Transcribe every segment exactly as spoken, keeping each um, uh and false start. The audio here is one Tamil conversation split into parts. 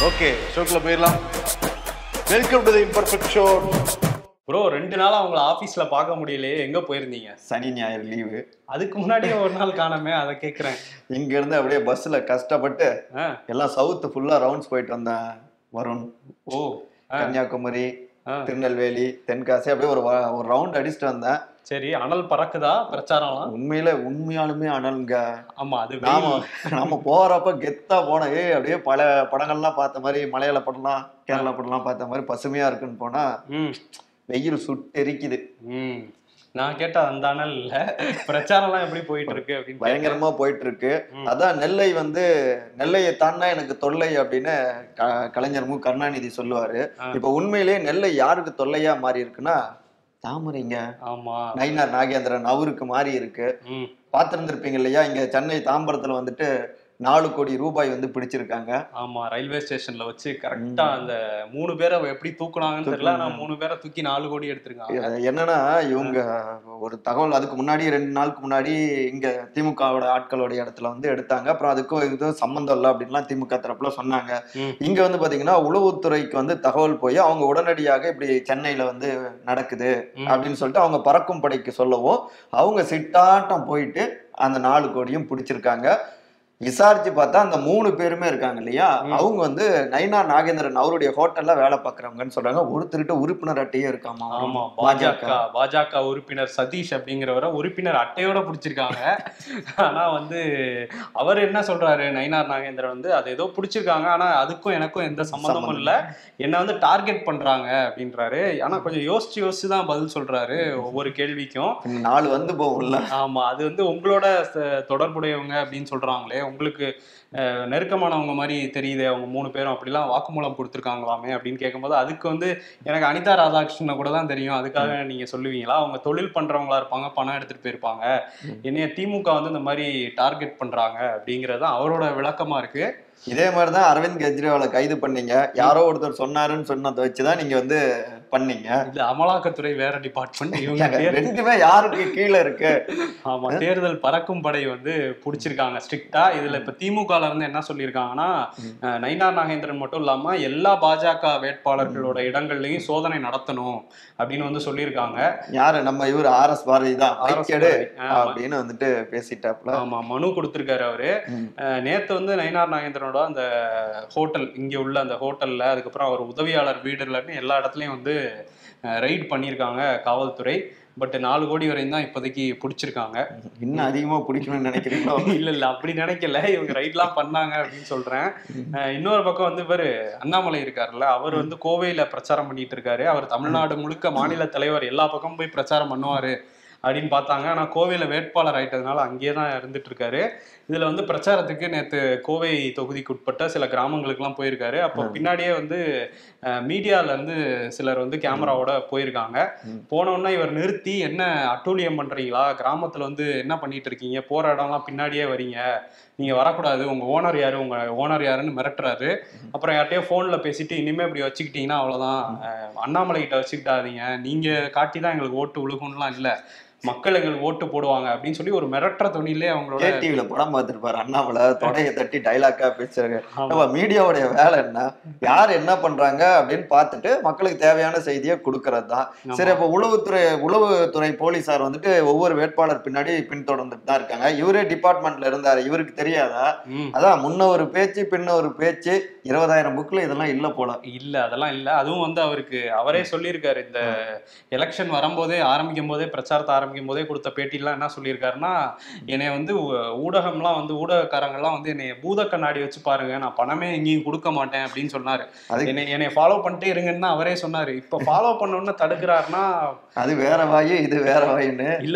ஓகே, ஷோக்குள்ள போயிடலாம். Welcome to the imperfect show. Bro, ரெண்டு நாள் அவங்கள ஆபீஸ்ல பார்க்க முடியலையே, எங்க போயிருந்தீங்க? சனி ஞாயிறு லீவு. அதுக்கு முன்னாடியே ஒரு நாள் காணாமே, அதை கேட்குறேன். இங்க இருந்து அப்படியே பஸ்ல கஷ்டப்பட்டு எல்லாம் சவுத் ஃபுல்லா ரவுண்ட்ஸ் போயிட்டு வந்தேன். வருண், ஓ கன்னியாகுமரி, திருநெல்வேலி, தென்காசி அப்படியே ஒரு ஒரு ரவுண்ட் அடிச்சுட்டு வந்தேன். சரி, அனல் பறக்குதா பிரச்சாரம்லாம்? உண்மையில உண்மையாலுமே அனலுங்க. ஆமா, அது நாம நம்ம போறப்ப கெத்தா போன ஏ அப்படியே பல படங்கள்லாம் பார்த்த மாதிரி, மலையாள படம்லாம் கேரளா படம்லாம் பார்த்த மாதிரி பசுமையா இருக்குன்னு போனா வெயில் சுட்டெரிக்குது. ம் நான் கேட்ட அந்த அனல் இல்ல, பிரச்சாரம்லாம் எப்படி போயிட்டு இருக்கு அப்படின்னு. பயங்கரமா போயிட்டு இருக்கு. அதான் நெல்லை வந்து நெல்லையை தாண்டா எனக்கு தொல்லை அப்படின்னு கலைஞர் மு கருணாநிதி சொல்லுவாரு. இப்ப உண்மையிலேயே நெல்லை யாருக்கு தொல்லையா மாறி இருக்குன்னா தாமரைங்க. ஆமா, நயினார் நாகேந்திரன் அவருக்கு மாறி இருக்கு. பாத்திருந்திருப்பீங்க இல்லையா, இங்க சென்னை தாம்பரத்துல வந்துட்டு நாலு கோடி ரூபாய் வந்து பிடிச்சிருக்காங்க. ஆமா, ரயில்வே ஸ்டேஷன்ல வச்சு கரெக்டா அந்த மூணு பேரை எப்படி தூக்குனாங்கன்னு தெரியல, நான் மூணு பேரை தூக்கி நாலு கோடி எடுத்திருக்காங்க. என்னன்னா இவங்க ஒரு தகவல் அதுக்கு முன்னாடி ரெண்டு நாளுக்கு முன்னாடி இங்க திமுகவோட ஆட்களோட இடத்துல வந்து எடுத்தாங்க. அப்புறம் அதுக்கும் இதுவும் சம்பந்தம் இல்லை அப்படின்லாம் திமுக தரப்புல சொன்னாங்க. இங்க வந்து பாத்தீங்கன்னா உளவுத்துறைக்கு வந்து தகவல் போய் அவங்க உடனடியாக இப்படி சென்னையில வந்து நடக்குது அப்படின்னு சொல்லிட்டு அவங்க பறக்கும் படைக்கு சொல்லவும் அவங்க சிட்டாட்டம் போயிட்டு அந்த நாலு கோடியும் பிடிச்சிருக்காங்க. விசாரிச்சு பார்த்தா அந்த மூணு பேருமே இருக்காங்க இல்லையா, அவங்க வந்து நயினார் நாகேந்திரன் அவருடைய ஹோட்டல்ல வேலை பார்க்கறவங்கன்னு சொல்றாங்க. ஒருத்தருகிட்ட உறுப்பினர் அட்டையே இருக்காமா. ஆமா, பாஜக பாஜக உறுப்பினர் சதீஷ் அப்படிங்கிறவரை உறுப்பினர் அட்டையோட பிடிச்சிருக்காங்க. ஆனா வந்து அவர் என்ன சொல்றாரு, நயினார் நாகேந்திரன் வந்து அது ஏதோ பிடிச்சிருக்காங்க, ஆனா அதுக்கும் எனக்கும் எந்த சம்பந்தமும் இல்லை, என்ன வந்து டார்கெட் பண்றாங்க அப்படின்றாரு. ஆனா கொஞ்சம் யோசிச்சு யோசிச்சு தான் பதில் சொல்றாரு ஒவ்வொரு கேள்விக்கும். நாலு வந்து போகும்ல. ஆமா, அது வந்து உங்களோட தொடர்புடையவங்க அப்படின்னு சொல்றாங்களே, உங்களுக்கு நெருக்கமானவங்க மாதிரி தெரியுது அவங்க மூணு பேரும், அப்படிலாம் வாக்குமூலம் கொடுத்துருக்காங்களாமே அப்படின்னு கேட்கும்போது அதுக்கு வந்து எனக்கு அனிதா ராதாகிருஷ்ணனை கூட தான் தெரியும், அதுக்காக நீங்க சொல்லுவீங்களா, அவங்க தொழில் பண்றவங்களா இருப்பாங்க, பணம் எடுத்துட்டு போயிருப்பாங்க, என்னைய திமுக வந்து இந்த மாதிரி டார்கெட் பண்றாங்க அப்படிங்கிறது அவரோட விளக்கமா இருக்கு. இதே மாதிரிதான் அரவிந்த் கெஜ்ரிவாலை கைது பண்ணீங்க, யாரோ ஒருத்தர் சொன்னாருன்னு சொன்னதை வச்சுதான் நீங்க வந்து பண்ணீங்க. இது அமலாக்கத்துறை வேற டிபார்ட்மெண்ட், இவங்க ரெண்டுமே யாருக்கு கீழே இருக்கு. ஆமா, தேர்தல் பறக்கும் படை வந்து பிடிச்சிருக்காங்க ஸ்ட்ரிக்டா. இதுல இப்ப திமுகல இருந்து என்ன சொல்லியிருக்காங்கன்னா, நயினார் நாகேந்திரன் மட்டும் இல்லாம எல்லா பாஜக வேட்பாளர்களோட இடங்கள்லயும் சோதனை நடத்தணும் அப்படின்னு வந்து சொல்லியிருக்காங்க. யாரு நம்ம இவர் ஆர் எஸ் பாரதி தான் அப்படின்னு வந்துட்டு பேசிட்டாப்ல. ஆமா, மனு கொடுத்திருக்காரு அவரு. நேத்து வந்து நயினார் நாகேந்திரனோட அந்த ஹோட்டல், இங்க உள்ள அந்த ஹோட்டல்ல, அதுக்கப்புறம் அவர் உதவியாளர் வீடுலன்னு எல்லா இடத்துலயும் வந்து ரைட் பண்ணியிருக்காங்க காவல்துறை. பட் நாலு கோடி வரையும் தான் இப்போதைக்கு பிடிச்சிருக்காங்க. இன்னும் அதிகமா பிடிக்கணும்னு நினைக்கிறீங்களோ? இல்ல இல்ல, அப்படி நினைக்கல, இவங்க ரைட்லாம் பண்ணாங்க அப்படின்னு சொல்றேன். இன்னொரு பக்கம் வந்து இவர் அண்ணாமலை இருக்காருல்ல, அவர் வந்து கோவையில பிரச்சாரம் பண்ணிட்டு இருக்காரு. அவர் தமிழ்நாடு முழுக்க மாநில தலைவர், எல்லா பக்கமும் போய் பிரச்சாரம் பண்ணுவாரு அப்படின்னு பார்த்தாங்க. ஆனா கோவையில வேட்பாளர் ஆயிட்டதுனால அங்கேயே தான் இருந்துட்டு இருக்காரு. இதுல வந்து பிரச்சாரத்துக்கு நேற்று கோவை தொகுதிக்கு உட்பட்ட சில கிராமங்களுக்குலாம் போயிருக்காரு. அப்போ பின்னாடியே வந்து மீடியால இருந்து சிலர் வந்து கேமராவோட போயிருக்காங்க. போனோன்னா இவர் நிறுத்தி, என்ன அட்டூழியம் பண்றீங்களா, கிராமத்துல வந்து என்ன பண்ணிட்டு இருக்கீங்க, போற இடம்லாம் பின்னாடியே வரீங்க, நீங்க வரக்கூடாது, உங்க ஓனர் யாரு, உங்க ஓனர் யாருன்னு மிரட்டுறாரு. அப்புறம் யார்ட்டையோ போன்ல பேசிட்டு, இனிமே இப்படி வச்சுக்கிட்டீங்கன்னா அவ்வளவுதான், அண்ணாமலை கிட்ட வச்சுக்கிட்டாதீங்க, நீங்க காட்டி தான் எங்களுக்கு ஓட்டு விழுகும்லாம் இல்ல, மக்கள் எங்களுக்கு ஓட்டு போடுவாங்க அப்படின்னு சொல்லி ஒரு மிரட்டுற துணியிலே அவங்களோட டிவில படம் பார்த்துருப்பாரு அண்ணாமலை, தொடையை தட்டி டைலாக்கா பேசுறாங்க. மீடியாவுடைய வேலை என்ன, யார் என்ன பண்றாங்க அப்படின்னு பார்த்துட்டு மக்களுக்கு தேவையான செய்தியை கொடுக்கறது தான். சரி, அப்ப உளவுத்துறை உளவுத்துறை போலீசார் வந்துட்டு ஒவ்வொரு வேட்பாளர் பின்னாடி பின்தொடர்ந்துட்டு தான் இருக்காங்க. இவரே டிபார்ட்மெண்ட்ல இருந்தாரு, இவருக்கு தெரியாதா? அதான் முன்ன ஒரு பேச்சு பின்ன ஒரு பேச்சு, இருபதாயிரம் புக்ல இதெல்லாம் இல்ல போல. இல்ல, அதெல்லாம் இல்ல. அதுவும் வந்து அவருக்கு அவரே சொல்லியிருக்காரு, இந்த எலெக்ஷன் வரும்போதே ஆரம்பிக்கும் போதே பிரச்சாரத்தை ஆரம்பிக்கும் போதே கொடுத்த பேட்டிலாம் என்ன சொல்லியிருக்காருன்னா, என்னைய வந்து ஊடகம்லாம் வந்து ஊடகக்காரங்கெல்லாம் வந்து என்னைய பூத கண்ணாடி வச்சு பாருங்க, நான் பணமே எங்கேயும் கொடுக்க மாட்டேன் அப்படின்னு சொன்னாரு. என்னை என்னைய ஃபாலோ பண்ணிட்டே இருங்கன்னு அவரே சொன்னாரு. இப்ப ஃபாலோ பண்ணணும்னு தடுக்கிறாருன்னா அது வேற வாயு, இது வேற வாயுன்னு. இல்ல,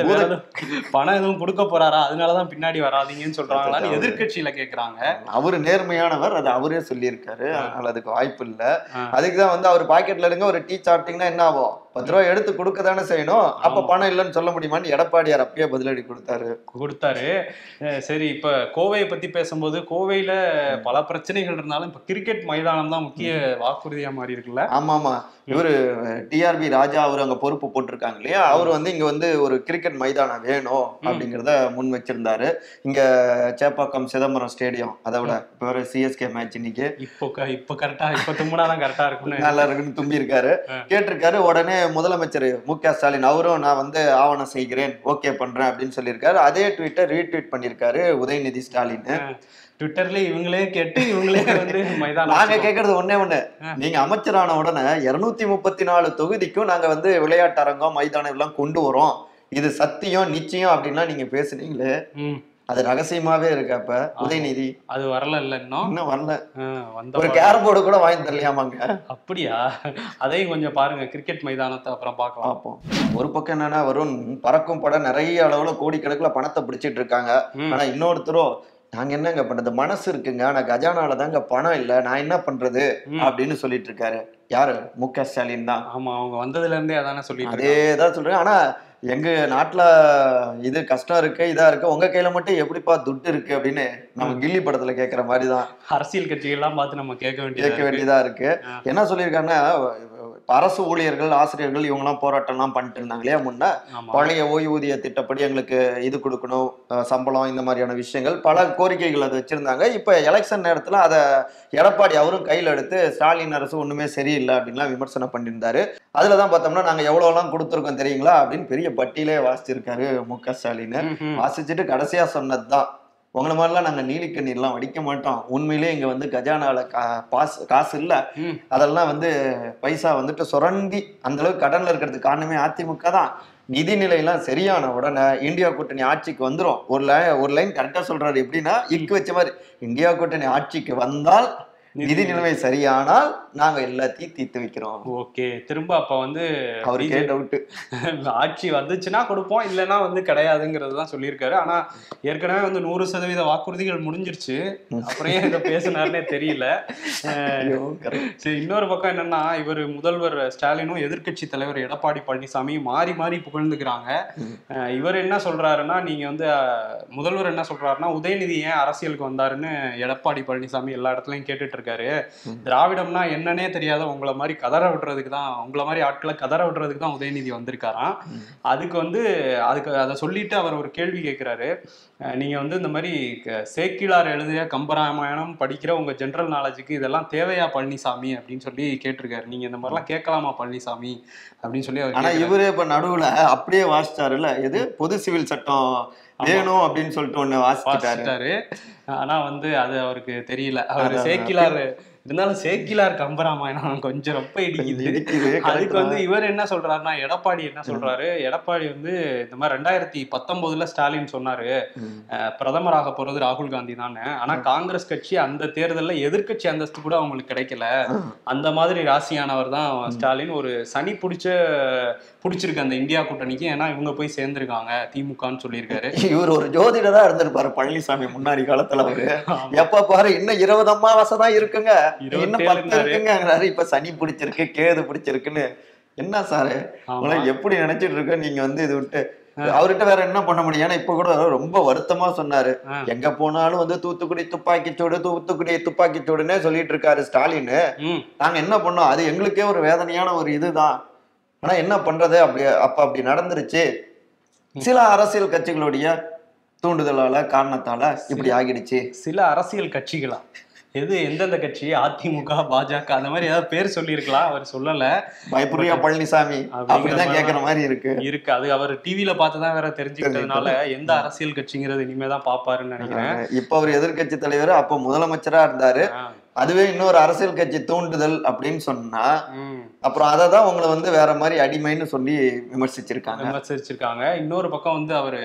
பணம் எதுவும் கொடுக்க போறாரா, அதனாலதான் பின்னாடி வராதீங்கன்னு சொல்றாங்களான்னு எதிர்கட்சியில கேக்குறாங்க. அவரு நேர்மையானவர், அது அவரே சொல்லியிருக்காரு, அதனால அதுக்கு வாய்ப்பு இல்ல. அதுக்குதான் வந்து அவர் பாக்கெட்ல இருங்க ஒரு டீ சாப்பிட்டீங்கன்னா என்ன ஆகும், பத்து ரூபாய் எடுத்து கொடுக்க தானே செய்யணும், அப்ப பணம் இல்லைன்னு சொல்ல முடியுமான்னு எடப்பாடியார் அப்பயே பதிலடி கொடுத்தாரு கொடுத்தாரு சரி, இப்ப கோவையை பத்தி பேசும்போது கோவையில பல பிரச்சனைகள் இருந்தாலும் இப்ப கிரிக்கெட் மைதானம் தான் முக்கிய வாக்குறுதியா மாறி இருக்குல்ல. ஆமா ஆமா, இவரு டிஆர்பி ராஜா அவர் அங்க பொறுப்பு போட்டிருக்காங்க இல்லையா, அவர் வந்து இங்க வந்து ஒரு கிரிக்கெட் மைதானம் வேணும் அப்படிங்கிறத முன் வச்சிருந்தாரு. இங்க சேப்பாக்கம் சிதம்பரம் ஸ்டேடியம், அதை விட இப்ப ஒரு சிஎஸ்கே மேட்ச் இன்னைக்கு இப்போ இப்ப கரெக்டா இப்ப தும்புனாதான் கரெக்டா இருக்குன்னு நல்லா இருக்குன்னு தும்பி இருக்காரு, கேட்டிருக்காரு. உடனே முதலமைச்சர் மு க ஸ்டாலின் அவரும் நான் வந்து ஆவணம் செய்கிறேன், ஓகே பண்றேன் அப்படின்னு சொல்லியிருக்காரு. அதே ட்வீட்டை ரீட்வீட் பண்ணியிருக்காரு உதயநிதி ஸ்டாலின். ட்விட்டர்ல இவங்களே கேட்டு இவங்களே வந்து மைதானம் நாங்க கேக்குறது ஒன்னே ஒண்ணு, நீங்க அமைச்சரான உடனே இருநூத்தி முப்பத்தி நாலு தொகுதிக்கும் நாங்க வந்து விளையாட்டு அரங்கம் மைதானம் எல்லாம் கொண்டு வரோம், இது சத்தியம் நிச்சயம் அப்படின்னா நீங்க பேசுனீங்களே, அது ரகசியமாவே இருக்கு. அப்ப உதயநிதி அது வரல இல்ல, இன்னும் இன்னும் வரல, ஒரு கேரம் போர்டு கூட வாங்கி தரலையாமாங்க. அப்படியா? அதையும் கொஞ்சம் பாருங்க, கிரிக்கெட் மைதானத்தை அப்புறம் பார்க்கலாம். பார்ப்போம். ஒரு பக்கம் என்னன்னா, வரும் பறக்கும் படம் நிறைய அளவுல கோடிக்கணக்குல பணத்தை பிடிச்சிட்டு இருக்காங்க. ஆனா இன்னொருத்தரும் நாங்க என்னங்க பண்றது, மனசு இருக்குங்க ஆனா கஜானால தாங்க பணம் இல்ல, நான் என்ன பண்றது அப்படின்னு சொல்லிட்டு இருக்காரு. யாரு? மு க ஸ்டாலின் தான். ஆமா, அவங்க வந்ததுல இருந்தே அதானே சொல்லிட்டு அதேதான் சொல்றேன். ஆனா எங்க நாட்டுல இது கஷ்டம் இருக்கு, இதா இருக்கு, உங்க கையில மட்டும் எப்படிப்பா துட்டு இருக்கு அப்படின்னு நம்ம கில்லி படத்துல கேக்குற மாதிரிதான் அரசியல் கட்சிகள் எல்லாம் பார்த்து நம்ம கேட்க வேண்டிய கேட்க வேண்டியதா இருக்கு. என்ன சொல்லியிருக்காங்கன்னா, அரசு ஊழியர்கள் ஆசிரியர்கள் இவங்க எல்லாம் போராட்டம் எல்லாம் பண்ணிட்டு இருந்தாங்க இல்லையா முன்ன, பழைய ஓய்வூதிய திட்டப்படி எங்களுக்கு இது கொடுக்கணும், சம்பளம், இந்த மாதிரியான விஷயங்கள் பல கோரிக்கைகள் அது வச்சிருந்தாங்க. இப்ப எலெக்ஷன் நேரத்துல அதை எடப்பாடி அவரும் கையில எடுத்து ஸ்டாலின் அரசு ஒண்ணுமே சரியில்லை அப்படின்லாம் விமர்சனம் பண்ணியிருந்தாரு. அதுலதான் பார்த்தோம்னா நாங்க எவ்வளவு எல்லாம் கொடுத்துருக்கோம் தெரியுங்களா அப்படின்னு பெரிய பட்டியலே வாசிச்சிருக்காரு மு க ஸ்டாலின். வாசிச்சுட்டு கடைசியா சொன்னதுதான், உங்களை மாதிரிலாம் நாங்க நீலிக்கண்ணீர்லாம் வடிக்க மாட்டோம், உண்மையிலேயே இங்க வந்து கஜானால காசு காசு இல்ல, அதெல்லாம் வந்து பைசா வந்துட்டு சுரண்டி அந்த அளவுக்கு கடன்ல இருக்கிறதுக்கு காரணமே அதிமுக தான். நிதிநிலையெல்லாம் சரியான உடனே இந்தியா கூட்டணி ஆட்சிக்கு வந்துரும். ஒரு லைன் ஒரு லைன் கரெக்டா சொல்றாரு, எப்படின்னா இக்கு வச்ச மாதிரி, இந்தியா கூட்டணி ஆட்சிக்கு வந்தால் நிதி நிலைமை சரியானால் நாங்க எல்லாத்தையும் தீர்த்து வைக்கிறோம். ஓகே, திரும்ப அப்ப வந்து அவருக்கே டவுட், ஆட்சி வந்துச்சுன்னா கொடுப்போம், இல்லைன்னா வந்து கிடையாதுங்கிறது தான் சொல்லியிருக்காரு. ஆனா ஏற்கனவே வந்து நூறு சதவீத வாக்குறுதிகள் முடிஞ்சிருச்சு, அப்புறம் ஏன் இதை பேசினாருன்னே தெரியல. சரி, இன்னொரு பக்கம் என்னன்னா, இவர் முதல்வர் ஸ்டாலினும் எதிர்கட்சி தலைவர் எடப்பாடி பழனிசாமி மாறி மாறி புகழ்ந்துக்கிறாங்க. இவர் என்ன சொல்றாருன்னா, நீங்க வந்து முதல்வர் என்ன சொல்றாருன்னா, உதயநிதி ஏன் அரசியலுக்கு வந்தாருன்னு எடப்பாடி பழனிசாமி எல்லா இடத்துலயும் கேட்டுட்டு இருக்காரு. திராவிடம்னா என்னன்னே தெரியாத உங்களை மாதிரி கதற விடுறதுக்கு தான், உங்களை மாதிரி ஆட்களை கதற விடுறதுக்கு தான் உதயநிதி வந்திருக்காராம். அதுக்கு வந்து அதுக்கு அதை சொல்லிட்டு அவர் ஒரு கேள்வி கேட்கிறாரு, நீங்க வந்து இந்த மாதிரி சேக்கிழார் எழுதிய கம்பராமாயணம் படிக்கிற உங்க ஜெனரல் நாலேஜுக்கு இதெல்லாம் தேவையா பழனிசாமி அப்படின்னு சொல்லி கேட்டிருக்காரு. நீங்க இந்த மாதிரிலாம் கேட்கலாமா பழனிசாமி அப்படின்னு சொல்லி அவர். ஆனா இவரே இப்ப நடுவுல அப்படியே வாசிச்சாருல்ல, எது பொது சிவில் சட்டம் வேணும் அப்படின்னு சொல்லிட்டு ஒண்ணு வாசிச்சுட்டாரு. ஆனா வந்து அது அவருக்கு தெரியல. அவரு சேக்கிலார் இருந்தாலும் சேக்கிலார் கம்பராமாயணம் கொஞ்சம் ரொம்ப இடிக்குது. அதுக்கு வந்து இவர் என்ன சொல்றாருன்னா, எடப்பாடி என்ன சொல்றாரு, எடப்பாடி வந்து இந்த மாதிரி ரெண்டாயிரத்தி பத்தொன்பதுல ஸ்டாலின் சொன்னாரு பிரதமராக போறது ராகுல் காந்தி தானே, ஆனா காங்கிரஸ் கட்சி அந்த தேர்தலில் எதிர்கட்சி அந்தஸ்து கூட அவங்களுக்கு கிடைக்கல, அந்த மாதிரி ராசியானவர் தான் ஸ்டாலின். ஒரு சனி பிடிச்ச பிடிச்சிருக்கு அந்த இந்தியா கூட்டணிக்கு, ஏன்னா இவங்க போய் சேர்ந்திருக்காங்க திமுகன்னு சொல்லியிருக்காரு. இவர் ஒரு ஜோதிடரா இருந்திருப்பாரு பழனிசாமி முன்னாடி காலத்துல. அவரு எப்ப பாரு இன்னும் இருபது அம்மாவாசை தான் இருக்குங்க, இன்னும் பத்து இருக்குங்கிறாரு. இப்ப சனி பிடிச்சிருக்கு, கேது பிடிச்சிருக்குன்னு. என்ன சாரு எப்படி நினைச்சிட்டு இருக்க நீங்க வந்து இது விட்டு அவர்கிட்ட வேற என்ன பண்ண முடியும்? ஏன்னா இப்ப கூட ரொம்ப வருத்தமா சொன்னாரு, எங்க போனாலும் வந்து தூத்துக்குடி துப்பாக்கி சூடு, தூத்துக்குடி துப்பாக்கி சூடுன்னே சொல்லிட்டு இருக்காரு ஸ்டாலின். நாங்க என்ன பண்ணோம், அது எங்களுக்கே ஒரு வேதனையான ஒரு இதுதான். ஆனா என்ன பண்றது, அப்படி அப்ப அப்படி நடந்துருச்சு. சில அரசியல் கட்சிகளுடைய தூண்டுதலால காரணத்தால இப்படி ஆகிடுச்சு. சில அரசியல் கட்சிகளா? எது, எந்தெந்த கட்சி? அதிமுக, பாஜக, அந்த மாதிரி ஏதாவது பேர் சொல்லியிருக்கலாம், அவர் சொல்லல. பயப்புரியா பழனிசாமி அப்படிதான் கேட்கற மாதிரி இருக்கு இருக்கு அது அவர் டிவில பார்த்துதான் வேற தெரிஞ்சுக்கிட்டதுனால எந்த அரசியல் கட்சிங்கிறது இனிமேதான் பாப்பாருன்னு நினைக்கிறேன். இப்ப அவர் எதிர்கட்சி தலைவர், அப்ப முதலமைச்சரா இருந்தாரு. அதுவே இன்னொரு அரசியல் கட்சி தூண்டுதல் அப்படின்னு சொன்னா அப்புறம் அதை தான் உங்களை வந்து வேற மாதிரி அடிமைன்னு சொல்லி விமர்சிச்சிருக்காங்க விமர்சிச்சிருக்காங்க இன்னொரு பக்கம் வந்து அவரு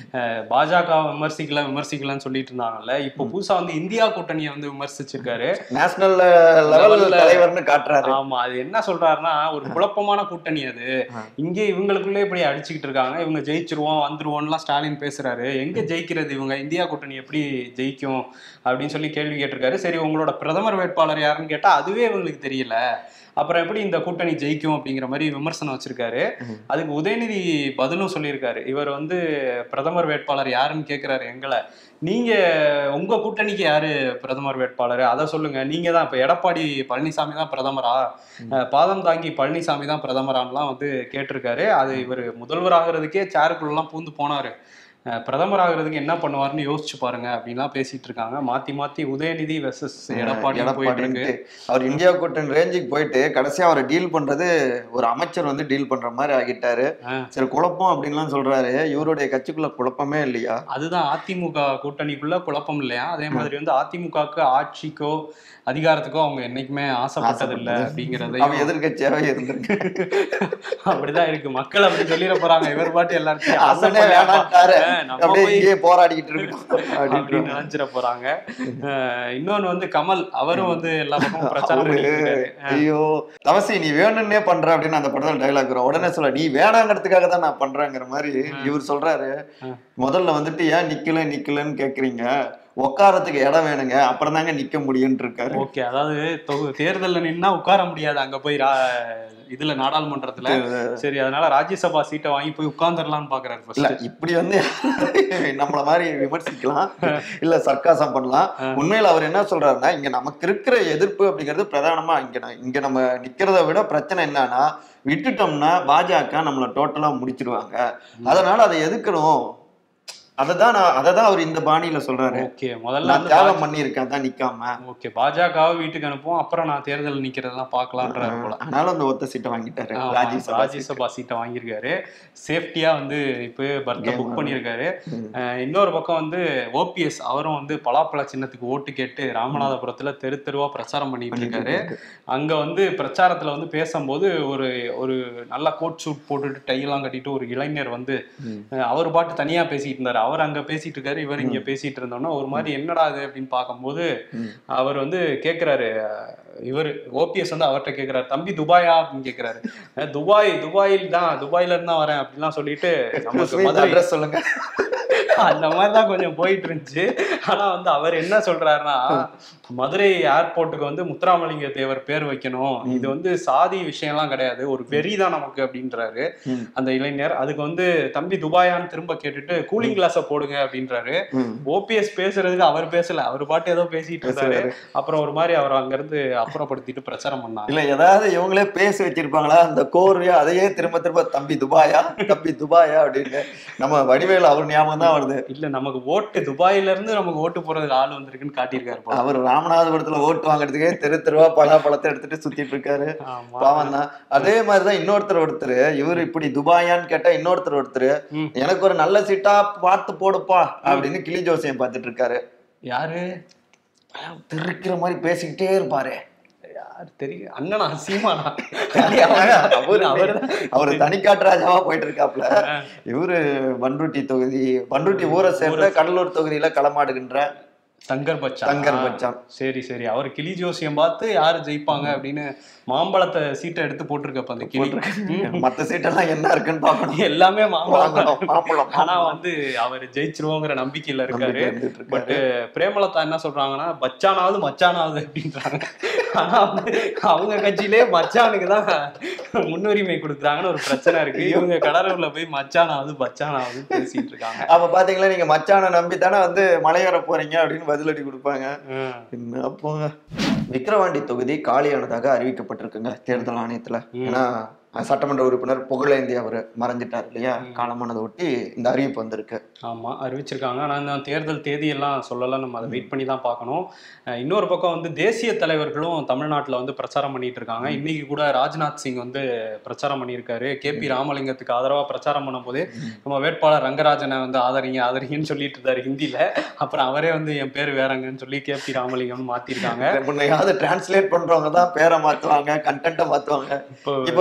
பாஜக விமர்சிக்கல விமர்சிக்கலன்னு சொல்லிட்டு இருந்தாங்கல்ல, இப்போ புதுசா வந்து இந்தியா கூட்டணியை வந்து விமர்சிச்சிருக்காரு. நேஷனல் லெவல் தலைவர்னு காட்டுறாரு. ஆமா, அது என்ன சொல்றாருன்னா, ஒரு குழப்பமான கூட்டணி அது, இங்க இவங்களுக்குள்ளே இப்படி அடிச்சுக்கிட்டு இருக்காங்க, இவங்க ஜெயிச்சிருவோம் வந்துருவோம்லாம் ஸ்டாலின் பேசுறாரு. எங்க ஜெயிக்கிறது, இவங்க இந்தியா கூட்டணி எப்படி ஜெயிக்கும் அப்படின்னு சொல்லி கேள்வி கேட்டிருக்காரு. சரி, உங்களோட பிரதமர் பிரதமர் வேட்பாளர் யாருன்னு கேட்டா அதுவே இவங்களுக்கு தெரியல, அப்புறம் எப்படி இந்த கூட்டணி ஜெயிக்கும் அப்படிங்கிற மாதிரி விமர்சனம் வச்சிருக்காரு. அதுக்கு உதயநிதி பதிலும் சொல்லியிருக்காரு. இவர் வந்து பிரதமர் வேட்பாளர் யாருன்னு கேட்கிறாரு எங்களை, நீங்க உங்க கூட்டணிக்கு யாரு பிரதமர் வேட்பாளர் அதை சொல்லுங்க, நீங்க தான் இப்ப எடப்பாடி பழனிசாமி தான் பிரதமரா, பாதம் தாங்கி பழனிசாமி தான் பிரதமரான்லாம் வந்து கேட்டிருக்காரு. அது இவர் முதல்வர் ஆகிறதுக்கே சேருக்குள்ள எல்லாம் பூந்து போனாரு, பிரதமர் ஆகிறதுக்கு என்ன பண்ணுவாருன்னு யோசிச்சு பாருங்க அப்படின்லாம் பேசிட்டு இருக்காங்க. மாத்தி மாத்தி உதயநிதி வெர்சஸ் எடப்பாடி போயிட்டு இருக்கு. அவர் இந்தியா கூட்டணி ரேஞ்சுக்கு போயிட்டு கடைசியா அவரை டீல் பண்றது ஒரு அமைச்சர் வந்து டீல் பண்ற மாதிரி ஆகிட்டாரு. சரி குழப்பம் அப்படின்லாம் சொல்றாரு, இவருடைய கட்சிக்குள்ள குழப்பமே இல்லையா? அதுதான் அதிமுக கூட்டணிக்குள்ள குழப்பம் இல்லையா? அதே மாதிரி வந்து அதிமுகவுக்கு ஆட்சிக்கோ அதிகாரத்துக்கோ அவங்க என்னைக்குமே ஆசைப்பட்டது இல்லை அப்படிங்கறத எதிர்கட்சியாவே இருந்திருக்கு. அப்படிதான் இருக்கு. மக்கள் அப்படி சொல்லிட போறாங்க, இவர் பாட்டு எல்லாருக்கும் போராடிக்கிட்டு இருக்கு அப்படின்னு நினைச்சிட போறாங்க. இன்னொன்னு வந்து கமல், அவரும் வந்து எல்லா பக்கமும் பிரச்சாரம் பண்ணிட்டு, ஐயோ தவசி நீ வேணும்னே பண்ற அப்படின்னு அந்த படத்துல டைலாக் வரும். உடனே சொல்ல நீ வேணாங்கிறதுக்காக தான் நான் பண்றேங்கிற மாதிரி இவர் சொல்றாரு. முதல்ல வந்துட்டு ஏன் நிக்கல நிக்கலன்னு கேக்குறீங்க, உட்காரத்துக்கு இடம் வேணுங்க, அப்புறம் தாங்க நிக்க முடியும் இருக்காரு. ஓகே, அதாவது தேர்தல்ல நின்னா உட்கார முடியாது அங்க போய் இதுல நாடாளுமன்றத்துல, சரி அதனால ராஜ்யசபா சீட்டை வாங்கி போய் உட்கார்ந்துடலாம்னு பாக்குறாரு. இல்ல இப்படி வந்து நம்மள மாதிரி விமர்சிக்கலாம், இல்ல சர்க்காசம் பண்ணலாம். உண்மையில அவர் என்ன சொல்றாருன்னா, இங்க நமக்கு இருக்கிற எதிர்ப்பு அப்படிங்கிறது பிரதானமா இங்க இங்க நம்ம நிக்கிறத விட பிரச்சனை என்னன்னா, விட்டுட்டோம்னா பாஜக நம்மள டோட்டலா முடிச்சிருவாங்க, அதனால அதை எதிர்க்கணும். அததான் அததான் அவர் இந்த பாணியில சொல்றாரு. ஓகே, முதல்ல தியாகம் பண்ணிருக்கேன் தான் நிக்காம. ஓகே, பாஜகவை வீட்டுக்கு அனுப்புவோம், அப்புறம் நான் தேர்தல் நிக்கிறதெல்லாம் பாக்கலான்றாரு போல. அதனால அந்த ஒத்த சீட்டை வாங்கிட்டாரு, ராஜ்யசபா சீட்டை வாங்கியிருக்காரு. சேஃப்டியா வந்து இப்போ பர்த்தை புக் பண்ணியிருக்காரு. இன்னொரு பக்கம் வந்து ஓபிஎஸ் அவரும் வந்து பலாப்பழ சின்னத்துக்கு ஓட்டு கேட்டு ராமநாதபுரத்துல தெரு தெருவா பிரச்சாரம் பண்ணிட்டு இருக்காரு. அங்க வந்து பிரச்சாரத்துல வந்து பேசும்போது ஒரு ஒரு நல்ல கோட் சூட் போட்டுட்டு டையெல்லாம் கட்டிட்டு ஒரு இளைஞர் வந்து அவர் பாட்டு தனியா பேசிட்டு இருந்தாரு. அவர் அங்க பேசிட்டு இருக்காரு, இவர் இங்க பேசிட்டு இருந்தோம்னா ஒரு மாதிரி என்னடா அது அப்படின்னு பார்க்கும்போது அவர் வந்து கேட்கிறாரு, இவர் ஓபிஎஸ் வந்து அவர்கிட்ட கேட்கிறாரு, தம்பி துபாயா அப்படின்னு கேட்கிறாரு. துபாய் துபாயில் தான், துபாயில இருந்தா வரேன் அப்படின்லாம் சொல்லிட்டு நமக்கு மதுரை சொல்லுங்க அந்த மாதிரிதான் கொஞ்சம் போயிட்டு இருந்துச்சு. ஆனா வந்து அவர் என்ன சொல்றாருன்னா, மதுரை ஏர்போர்ட்டுக்கு வந்து முத்துராமலிங்க தேவர் பேர் வைக்கணும், இது வந்து சாதி விஷயம் எல்லாம் கிடையாது, ஒரு வெறிதான் நமக்கு அப்படின்றாரு அந்த இளைஞர். அதுக்கு வந்து தம்பி துபாயான்னு திரும்ப கேட்டுட்டு கூலிங் கிளாஸ போடுங்க அப்படின்றாரு. ஓபிஎஸ் பேசுறதுக்கு அவர் பேசல, அவர் பாட்டு ஏதோ பேசிட்டு இருந்தாரு. அப்புறம் ஒரு மாதிரி அவர் அங்க இருந்து அப்புறப்படுத்திட்டு பிரச்சாரம் பண்ணாங்க. இல்ல ஏதாவது இவங்களே பேசி வச்சிருப்பாங்களா அந்த கோர்வையா, அதையே திரும்ப திரும்ப தம்பி துபாயா தம்பி துபாயா அப்படின்னு நம்ம வடிவேலு அவர் ஞாபகம் தான் வருது. இல்ல நமக்கு ஓட்டு துபாயில இருந்து நமக்கு ஓட்டு போறதுக்கு ஆள் வந்திருக்குன்னு காட்டியிருக்காரு. அவர் ராமநாதபுரத்துல ஓட்டு வாங்குறதுக்கே தெரு தெருவா பலா பழத்தை எடுத்துட்டு சுத்திட்டு இருக்காரு, பாவம் தான். அதே மாதிரிதான் இன்னொருத்தர் ஒருத்தர், இவர் இப்படி துபாயான்னு கேட்டா இன்னொருத்தர் ஒருத்தர் எனக்கு ஒரு நல்ல சீட்டா பார்த்து போடுப்பா அப்படின்னு கிளி ஜோசியம் பார்த்துட்டு இருக்காரு. யாரு திருக்கிற மாதிரி பேசிக்கிட்டே இருப்பாரு, தெரியும் அண்ணனா சீமானா, அவரு தனிக்காட்டு ராஜாவா போயிட்டு இருக்காப்ல. இவரு பண்ருட்டி தொகுதி பண்ருட்டி ஊரை சேர்ந்த கடலூர் தொகுதியில களமாடுகின்ற சங்கர் பச்சான். சங்கர் பச்சான் சரி சரி அவர் கிளி ஜோசியம் பார்த்து யாரு ஜெயிப்பாங்க அப்படின்னு மாம்பழத்தை சீட்டை எடுத்து போட்டிருக்கப்ப அந்த கிளி. மத்த சீட்டெல்லாம் என்ன இருக்குன்னு பாக்கணும், எல்லாமே மாம்பழம். ஆனா வந்து அவர் ஜெயிச்சிருவோங்கிற நம்பிக்கையில இருக்காரு. பட் பிரேமலதா என்ன சொல்றாங்கன்னா, பச்சானாவது மச்சானாவது அப்படின்றாங்க. ஆனா வந்து அவங்க கட்சியிலே மச்சானுக்கு தான் முன்னுரிமை கொடுக்குறாங்கன்னு ஒரு பிரச்சனை இருக்கு. இவங்க கடலூர்ல போய் மச்சானாவது பச்சானாவது பேசிட்டு இருக்காங்க. அப்ப பாத்தீங்களா, நீங்க மச்சான நம்பி தானே வந்து மலையேற போறீங்க அப்படின்னு பதிலடி கொடுப்பாங்க. என்ன போங்க. விக்கிரவாண்டி தொகுதி காலியானதாக அறிவிக்கப்பட்டிருக்குங்க தேர்தல் ஆணையத்துல. ஏன்னா சட்டமன்ற உறுப்பினர் புகழேந்தி அவர் மறைஞ்சிட்டார் இல்லையா, காலமானதை ஒட்டி இந்த அறிவிப்பு வந்திருக்கு. ஆமா அறிவிச்சிருக்காங்க. ஆனா இந்த தேர்தல் தேதியெல்லாம் சொல்லலாம், நம்ம அதை வெயிட் பண்ணி தான் பார்க்கணும். இன்னொரு பக்கம் வந்து தேசிய தலைவர்களும் தமிழ்நாட்டில் வந்து பிரச்சாரம் பண்ணிட்டு இருக்காங்க. இன்னைக்கு கூட ராஜ்நாத் சிங் வந்து பிரச்சாரம் பண்ணியிருக்காரு. கே பி ராமலிங்கத்துக்கு ஆதரவா பிரச்சாரம் பண்ணும் போது நம்ம வேட்பாளர் ரங்கராஜனை வந்து ஆதரிங்க ஆதரிங்கன்னு சொல்லிட்டு இருந்தாரு ஹிந்தியில. அப்புறம் அவரே வந்து என் பேர் வேறங்கன்னு சொல்லி கே பி ராமலிங்கம் மாத்திருக்காங்க. டிரான்ஸ்லேட் பண்றவங்க தான் பேரை மாத்துவாங்க, கண்டென்ட்டை மாத்துவாங்க. இப்ப சொல்றவங்க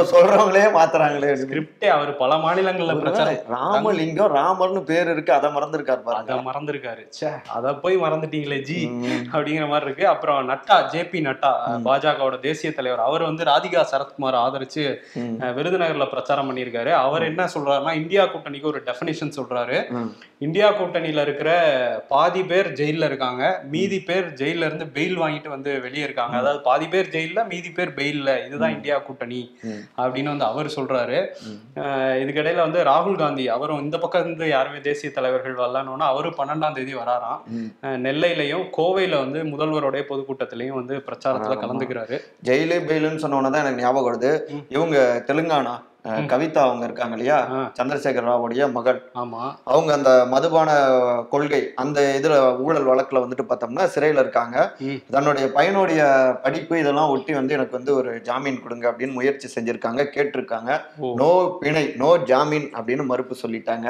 இருக்கிறவங்களே மாத்துறாங்களே. ஸ்கிரிப்டே அவர் பல மாநிலங்கள்ல பிரச்சாரம். ராமலிங்கம் ராமர்னு பேர் இருக்கு, அதை மறந்துருக்காரு பாருங்க. அதை மறந்துருக்காரு. சே, அதை போய் மறந்துட்டீங்களே ஜி அப்படிங்கிற மாதிரி இருக்கு. அப்புறம் நட்டா, ஜே பி நட்டா, பாஜகவோட தேசிய தலைவர், அவர் வந்து ராதிகா சரத்குமார் ஆதரிச்சு விருதுநகர்ல பிரச்சாரம் பண்ணியிருக்காரு. அவர் என்ன சொல்றாருன்னா, இந்தியா கூட்டணிக்கு ஒரு டெஃபினிஷன் சொல்றாரு. இந்தியா கூட்டணியில இருக்கிற பாதி பேர் ஜெயில இருக்காங்க, மீதி பேர் ஜெயில இருந்து பெயில் வாங்கிட்டு வந்து வெளியே இருக்காங்க. அதாவது பாதி பேர் ஜெயில, மீதி பேர் பெயில்ல, இதுதான் இந்தியா கூட்டணி அப்படின்னு வந்து அவர் சொல்றாரு. இதுக்கிடையில வந்து ராகுல் காந்தி அவரும் இந்த பக்கம் இருந்து யாருமே தேசிய தலைவர்கள் வரலான்னு அவரும் பன்னெண்டாம் தேதி வராராம். நெல்லையிலையும் கோவையில வந்து முதல்வருடைய பொதுக்கூட்டத்திலையும் வந்து பிரச்சாரத்துல கலந்துக்கிறாரு. ஜெயிலு பெயிலுன்னு சொன்னோன்னதான் எனக்கு ஞாபகம் வருது. இவங்க தெலுங்கானா கவிதா அவங்க இருக்காங்க இல்லையா, சந்திரசேகர் ராவுடைய மகள். ஆமா, அவங்க அந்த மதுபான கொள்கை அந்த இதுல ஊழல் வழக்குல வந்துட்டு பார்த்தோம்னா சிறையில இருக்காங்க. தன்னுடைய பையனுடைய படிப்பு இதெல்லாம் ஒட்டி வந்து எனக்கு வந்து ஒரு ஜாமீன் கொடுங்க அப்படின்னு முயற்சி செஞ்சிருக்காங்க, கேட்டிருக்காங்க. நோ பிணை, நோ ஜாமீன் அப்படின்னு மறுப்பு சொல்லிட்டாங்க.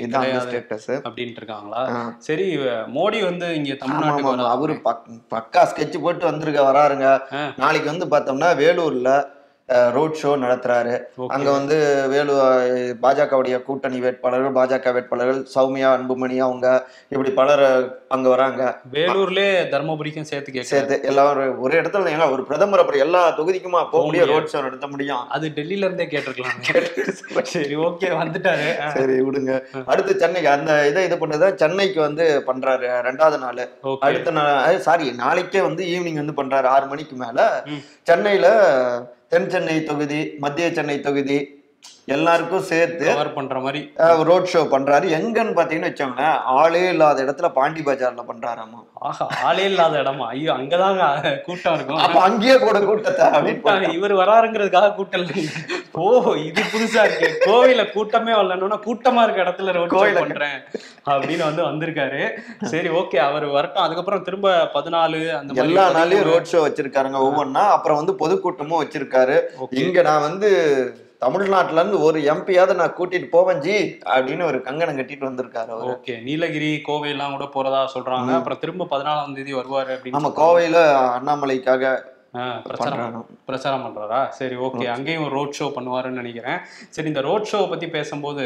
அப்படின்ட்டு இருக்காங்களா? சரி, மோடி வந்து இங்க தமிழ்நாட்டுக்கு அவரு பக்கா ஸ்கெட்ச் போட்டு வந்திருக்க வராருங்க. நாளைக்கு வந்து பார்த்தோம்னா வேலூர்ல ரோட் ஷோ நடத்துறாரு. அங்க வந்து வேலு பாஜகவுடைய கூட்டணி வேட்பாளர்கள், பாஜக வேட்பாளர்கள் சௌமியா, அன்புமணி அவங்க இப்படி பலர் அங்க வராங்க. வேலூர்லயே தர்மபுரிக்கும் சேர்த்து சேர்த்து எல்லாரும் ஒரு இடத்துல ஏங்க ஒரு பிரதமர் அப்படி எல்லா தொகுதிக்குமா போக முடியும், ரோட் ஷோ நடத்த முடியும்? அது டெல்லியில இருந்தே கேட்டிருக்கலாம். சரி, ஓகே, வந்துட்டாரு. சரி விடுங்க. அடுத்து சென்னைக்கு அந்த இதை இது பண்ணதான் சென்னைக்கு வந்து பண்றாரு ரெண்டாவது நாள். அடுத்த நாள் சாரி நாளைக்கே வந்து ஈவினிங் வந்து பண்றாரு ஆறு மணிக்கு மேல. சென்னையில தென் சென்னை தொகுதி, மத்திய சென்னை தொகுதி எல்லாருக்கும் சேர்த்து கவர் பண்ற மாதிரி ரோட் ஷோ பண்றாரு. எங்கன்னு பாத்தீங்கன்னு வச்சோங்களேன், ஆளே இல்லாத இடத்துல பாண்டி பஜார்ல பண்றாராமா. ஆஹா, ஆளே இல்லாத இடமா? ஐயோ, அங்கதாங்க கூட்டம் இருக்கும். அப்ப அங்கேயே கூட கூட்டத்தை அப்படின்னு இவர் வராருங்கிறதுக்காக கூட்டம் இல்லை. ஓ, இது புதுசா இருக்கு. கோவில கூட்டமே வரலன்னா கூட்டமா இருக்க இடத்துல ரோட் ஷோ பண்றேன் அப்படின்னு வந்து வந்திருக்காரு. சரி, ஓகே, அவர் வரட்டும். அதுக்கப்புறம் திரும்ப பதினாலு அந்த எல்லா நாளையும் ரோட் ஷோ வச்சிருக்காருங்க ஒவ்வொன்னா. அப்புறம் வந்து பொதுக்கூட்டமும் வச்சிருக்காரு. இங்க நான் வந்து தமிழ்நாட்டுல இருந்து ஒரு எம்பியாவது நான் கூட்டிட்டு போவேன் ஜி அப்படின்னு ஒரு கங்கணம் கட்டிட்டு வந்திருக்காரு. ஓகே, நீலகிரி, கோவை எல்லாம் கூட போறதா சொல்றாங்க. அப்புறம் திரும்ப பதினாலாம் தேதி வருவாரு அப்படின்னு. ஆமா, கோவையில அண்ணாமலைக்காக பிரச்சாரம் பிரச்சாரம் பண்றாரா? சரி, ஓகே, அங்கேயும் ரோட் ஷோ பண்ணுவாருன்னு நினைக்கிறேன். சரி, இந்த ரோட் ஷோ பத்தி பேசும்போது